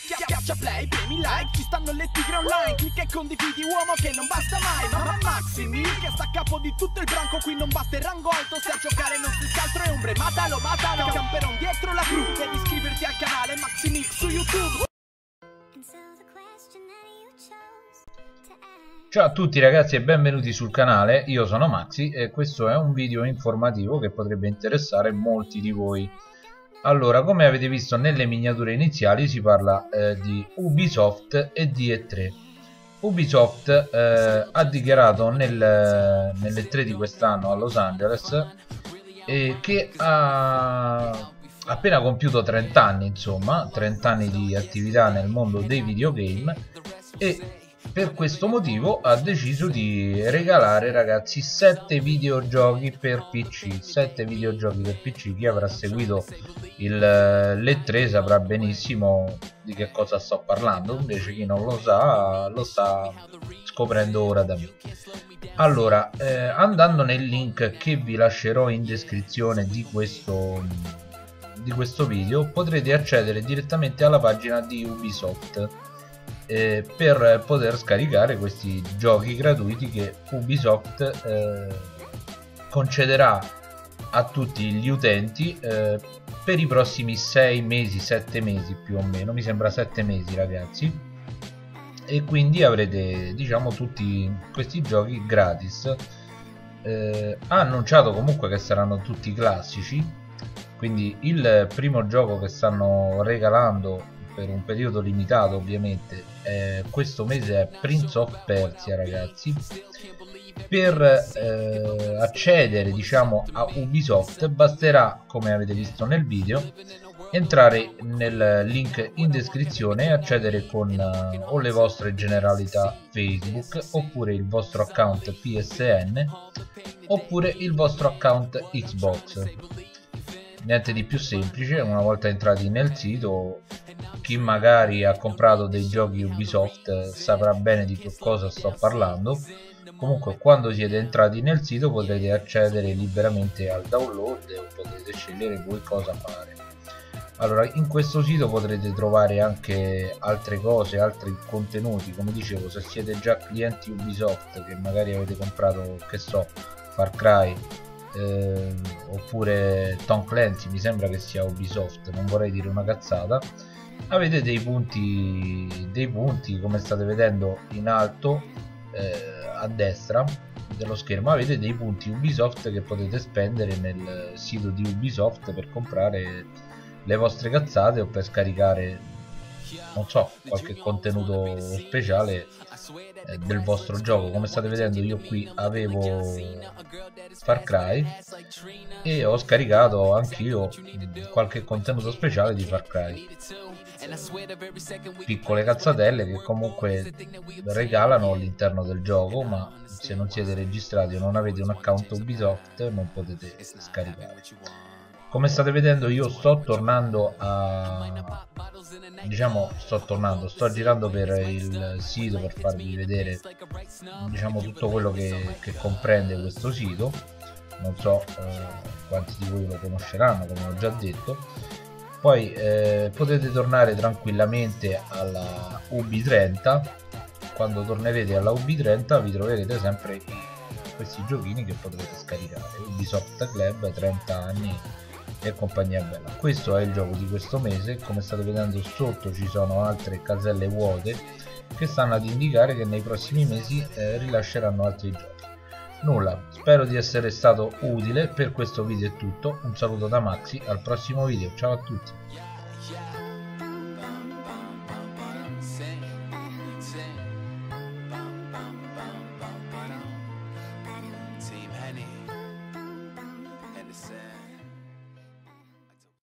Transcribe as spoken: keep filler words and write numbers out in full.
Schiaccia play, premi like, ci stanno le tigre online. Clicca e condividi, uomo, che non basta mai. Ma Maxi Mil che sta a capo di tutto il branco, qui non basta il rango alto, se a giocare non si scaltro e ombre. Matalo, matalo, camperon dietro la cru. Devi iscriverti al canale Maxi Mil su YouTube. Ciao a tutti ragazzi e benvenuti sul canale, io sono Maxi e questo è un video informativo che potrebbe interessare molti di voi. Allora, come avete visto nelle miniature iniziali si parla eh, di Ubisoft e di E tre. Ubisoft eh, ha dichiarato nel, nell'E tre di quest'anno a Los Angeles eh, che ha appena compiuto trenta anni, insomma, trenta anni di attività nel mondo dei videogame, e per questo motivo ha deciso di regalare, ragazzi, sette videogiochi per P C. sette videogiochi per P C. Chi avrà seguito l'E tre saprà benissimo di che cosa sto parlando, invece chi non lo sa lo sta scoprendo ora da me. Allora, eh, andando nel link che vi lascerò in descrizione di questo, di questo video, potrete accedere direttamente alla pagina di Ubisoft Eh, per poter scaricare questi giochi gratuiti che Ubisoft eh, concederà a tutti gli utenti eh, per i prossimi sei mesi, sette mesi più o meno, mi sembra sette mesi ragazzi, e quindi avrete, diciamo, tutti questi giochi gratis. Eh, ha annunciato comunque che saranno tutti classici, quindi il primo gioco che stanno regalando per un periodo limitato ovviamente eh, questo mese è Prince of Persia, ragazzi. Per eh, accedere, diciamo, a Ubisoft basterà, come avete visto nel video, entrare nel link in descrizione e accedere con uh, o le vostre generalità Facebook, oppure il vostro account P S N, oppure il vostro account Xbox. Niente di più semplice. Una volta entrati nel sito, chi magari ha comprato dei giochi Ubisoft saprà bene di che cosa sto parlando. Comunque, quando siete entrati nel sito potrete accedere liberamente al download e potete scegliere voi cosa fare. Allora, in questo sito potrete trovare anche altre cose, altri contenuti. Come dicevo, se siete già clienti Ubisoft, che magari avete comprato, che so, Far Cry eh, oppure Tom Clancy, mi sembra che sia Ubisoft, non vorrei dire una cazzata, avete dei punti, dei punti come state vedendo in alto eh, a destra dello schermo, avete dei punti Ubisoft che potete spendere nel sito di Ubisoft per comprare le vostre cazzate o per scaricare, non so, qualche contenuto speciale eh, del vostro gioco. Come state vedendo, io qui avevo Far Cry e ho scaricato anch'io qualche contenuto speciale di Far Cry, piccole cazzatelle che comunque regalano all'interno del gioco, ma se non siete registrati o non avete un account Ubisoft non potete scaricare. Come state vedendo, io sto tornando a diciamo sto tornando sto girando per il sito per farvi vedere, diciamo, tutto quello che, che comprende questo sito. Non so eh, quanti di voi lo conosceranno, come ho già detto. Poi eh, potete tornare tranquillamente alla U B trenta. Quando tornerete alla U B trenta vi troverete sempre questi giochini che potrete scaricare. Ubisoft Club, trenta anni e compagnia bella. Questo è il gioco di questo mese. Come state vedendo, sotto ci sono altre caselle vuote che stanno ad indicare che nei prossimi mesi eh, rilasceranno altri giochi. Nulla, spero di essere stato utile. Per questo video è tutto, un saluto da Maxi, al prossimo video, ciao a tutti.